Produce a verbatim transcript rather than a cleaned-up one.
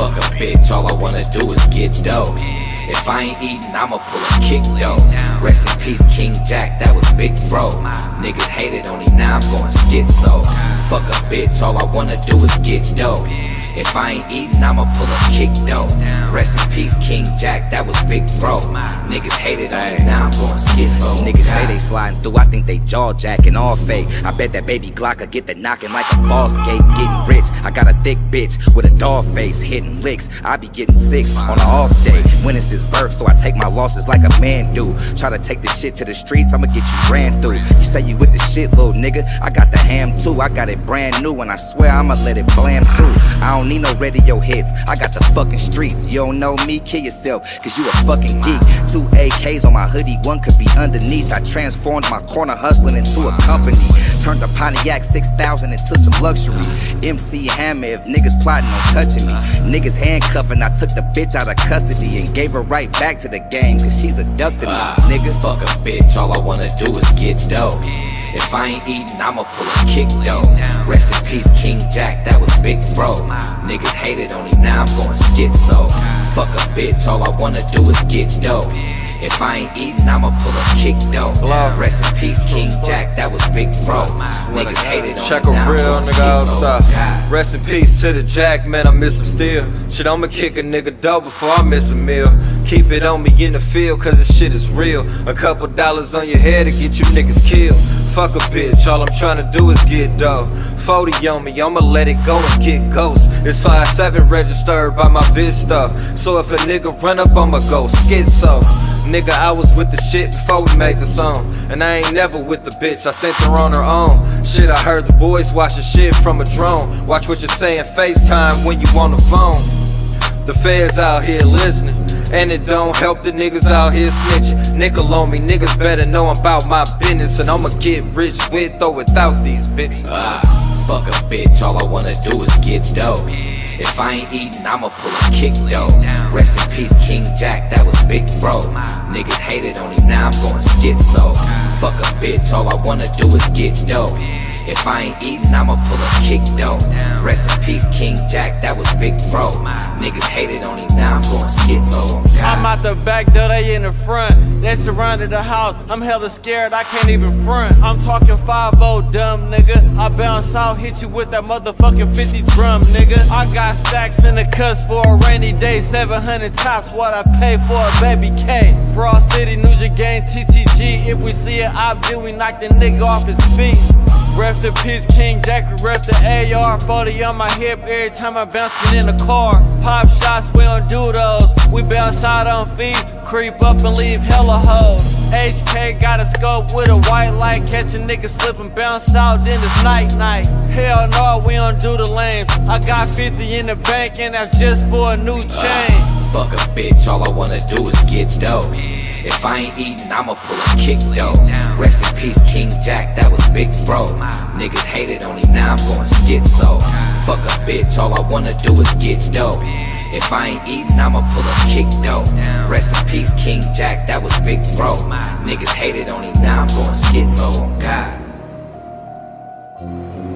fuck a bitch, all I wanna do is get dope. If I ain't eatin', I'ma pull a kick though. Rest in peace, King Jack, that was big bro. Niggas hated on him, now I'm going schizo. Fuck a bitch, all I wanna do is get dope. If I ain't eatin', I'ma pull a kick though. Rest in peace, King Jack, that was big bro. Niggas hated on me, now I'm going schizo. Niggas say they sliding through, I think they jaw jacking, all fake. I bet that baby Glock get the knocking like a false gate. Getting rich, I got a thick bitch with a dog face, hitting licks. I be getting six on an off day. When it's his birth, so I take my losses like a man do. Try to take this shit to the streets, I'ma get you ran through. You say you with the shit, little nigga, I got the ham too. I got it brand new, and I swear I'ma let it blam too. I don't need no radio hits, I got the fucking streets. You don't know me, kill yourself, cause you a fucking geek. Two A Ks on my hoodie, one could be underneath. I transformed my corner hustling into a company. Turned the Pontiac six thousand into some luxury. M C Hammer if niggas plotting on touching me. Niggas handcuffing, I took the bitch out of custody and gave her right back to the game, cause she's abducting me, uh, nigga. Fuck a bitch, all I wanna do is get dope. If I ain't eatin', I'ma pull a kick though. Rest in peace, King Jack, that was big bro. Niggas hated on him, now I'm going schizo. Fuck a bitch, all I wanna do is get dope. If I ain't eatin', I'ma pull a kick though. Rest in peace, King Jack, that was big bro. Niggas hated on Check him, a now I'm real going nigga schizo. outside. Rest in peace to the Jack, man, I miss him still. Shit, I'ma kick a nigga dope before I miss a meal. Keep it on me in the field, cause this shit is real. A couple dollars on your head to get you niggas killed. Fuck a bitch, all I'm tryna do is get dough. forty on me, I'ma let it go and get ghost. It's five seven registered by my bitch though. So if a nigga run up, I'ma go schizo. Nigga, I was with the shit before we made the song. And I ain't never with the bitch, I sent her on her own. Shit, I heard the boys watching shit from a drone. Watch what you say in FaceTime when you on the phone. The feds out here listening, and it don't help the niggas out here snitching. Nickel on me, niggas better know I'm about my business. And I'ma get rich with or without these bitches. Ah, fuck a bitch, all I wanna do is get dope. If I ain't eatin', I'ma pull a kick though. Rest in peace, King Jack, that was big bro. Niggas hated on him, now I'm going schizo. Fuck a bitch, all I wanna do is get dope. If I ain't eatin', I'ma pull a kick though. Rest in peace, King Jack, that was big bro. Niggas hated on him, now I'm going schizo. I'm out the back door, they in the front. They surrounded the house, I'm hella scared, I can't even front. I'm talking five oh, dumb nigga. I bounce out, hit you with that motherfucking fifty drum, nigga. I got stacks in the cuss for a rainy day. Seven hundred tops, what I pay for a baby K. Frost City, New Gang, T T G. If we see it, I do, we knock the nigga off his feet. Rest in peace, King Jack, we rep the A R. forty on my hip every time I bounce it in the car. Pop shots, we don't do those. We bounce out on feet, creep up and leave hella hoes. H K got a scope with a white light. Catch a nigga slip and bounce out, then it's night night. Hell no, we don't do the lanes. I got fifty in the bank and that's just for a new chain. Uh, fuck a bitch, all I wanna do is get dope. If I ain't eatin', I'ma pull a kick though. Rest in peace, King Jack, that was big bro. Niggas hated on him, now I'm going schizo. Fuck a bitch, all I wanna do is get dope. If I ain't eatin', I'ma pull a kick though. Rest in peace, King Jack, that was big bro. Niggas hated on him, now I'm going schizo. God.